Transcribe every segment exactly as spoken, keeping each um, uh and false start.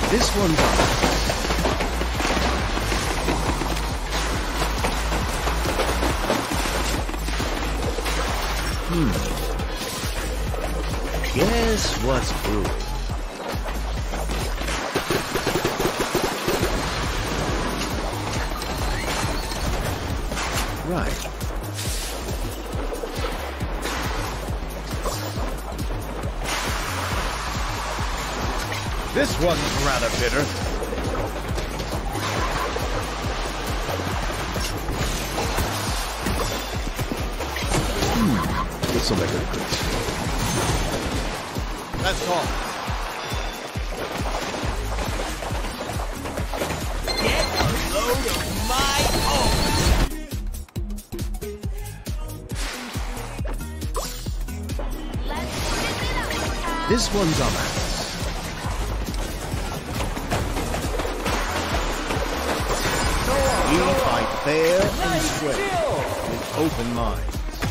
This one's on. Hmm. Guess what's brewing? Right. This one's rather bitter. Hmm. This'll make it good. That's all. Get a load of my own. This one's on that. We fight fair and square with open minds.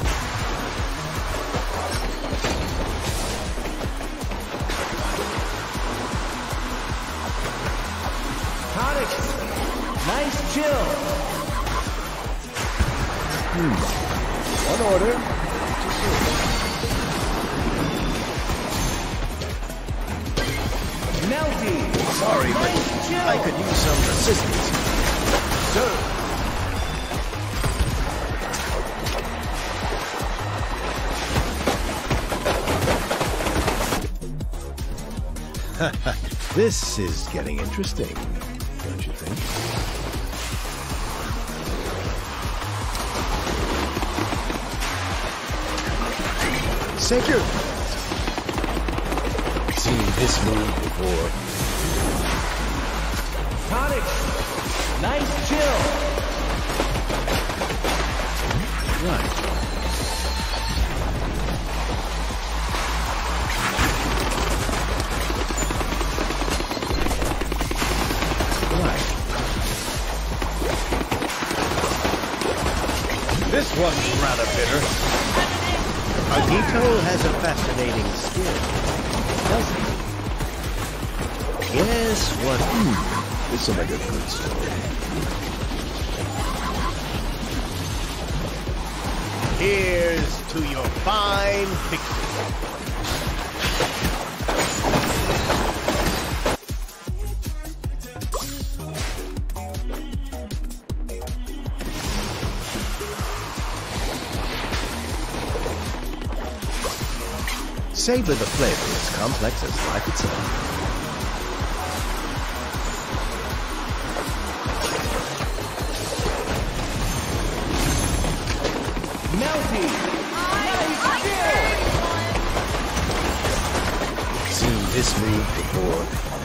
Tonic, nice chill. Hmm. One order. Melty. Sorry, but nice chill. I could use some assistance. Sir. This is getting interesting, don't you think? Secure. Seen this move before. Tonic, nice chill. Right. This one's rather bitter. Agito has a fascinating skill, doesn't he? Guess what? Hmm. This'll make a good story. Here's to your fine fixing. Savor the flavor as complex as life itself. Melty, nice chill. Seen this move before.